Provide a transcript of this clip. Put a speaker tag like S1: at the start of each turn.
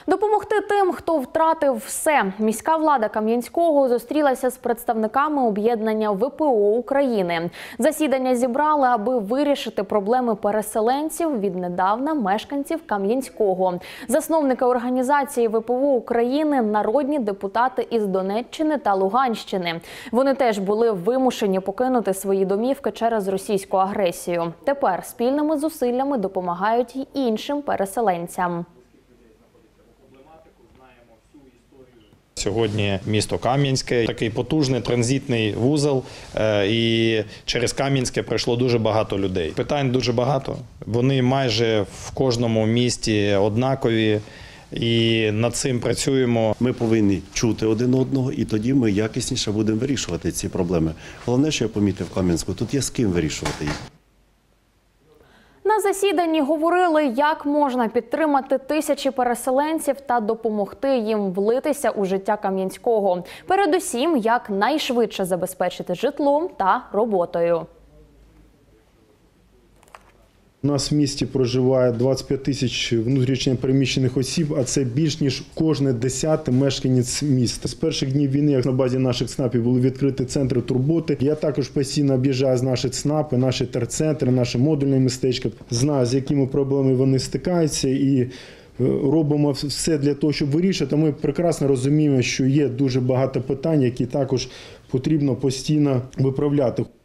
S1: Допомогти тим, хто втратив все. Міська влада Кам'янського зустрілася з представниками об'єднання ВПО України. Засідання зібрали, аби вирішити проблеми переселенців, віднедавна мешканців Кам'янського. Засновники організації ВПО України – народні депутати із Донеччини та Луганщини. Вони теж були вимушені покинути свої домівки через російську агресію. Тепер спільними зусиллями допомагають й іншим переселенцям.
S2: Сьогодні місто Кам'янське – такий потужний транзитний вузол, і через Кам'янське пройшло дуже багато людей. Питань дуже багато, вони майже в кожному місті однакові, і над цим працюємо.
S3: Ми повинні чути один одного, і тоді ми якісніше будемо вирішувати ці проблеми. Головне, що я помітив в Кам'янську, тут є з ким вирішувати їх.
S1: На засіданні говорили, як можна підтримати тисячі переселенців та допомогти їм влитися у життя Кам'янського. Передусім, як найшвидше забезпечити житлом та роботою.
S4: У нас в місті проживає 25 тисяч внутрішньо переміщених осіб, а це більш ніж кожне 10-те мешканець міста. З перших днів війни, як на базі наших ЦНАПів, були відкриті центри турботи. Я також постійно об'їжджаю з наші ЦНАПи, наші терцентри, наші модульні містечка. Знаю, з якими проблемами вони стикаються, і робимо все для того, щоб вирішити. Ми прекрасно розуміємо, що є дуже багато питань, які також потрібно постійно виправляти.